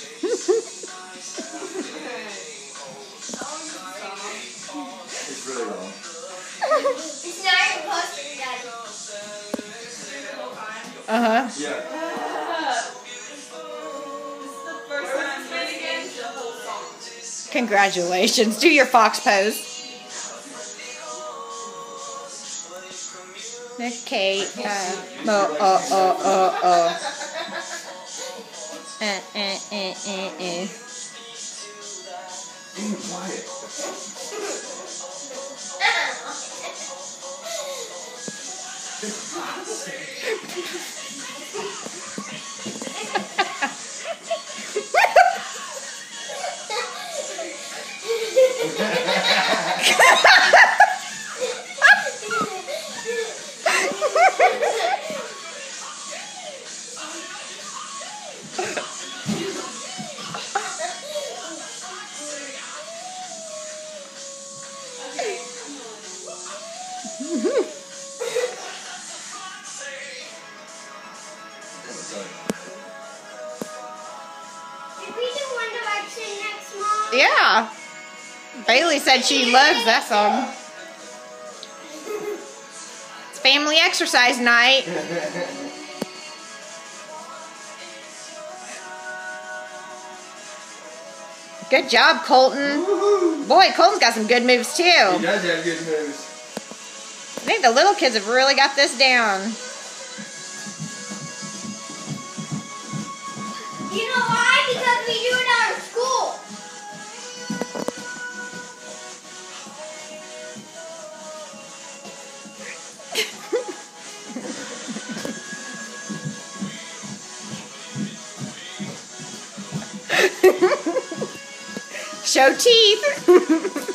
It's really wrong. It's not even posted yet. Yeah. This is the first time I'm singing the whole song. Congratulations. Do your fox pose. Okay. Being quiet. Did we do One Direction next month? Yeah. Bailey said she loves that song. It's family exercise night. Good job, Colton. Boy, Colton's got some good moves too. He does have good moves. I think the little kids have really got this down. You know why? Because we do it out of school. Show teeth.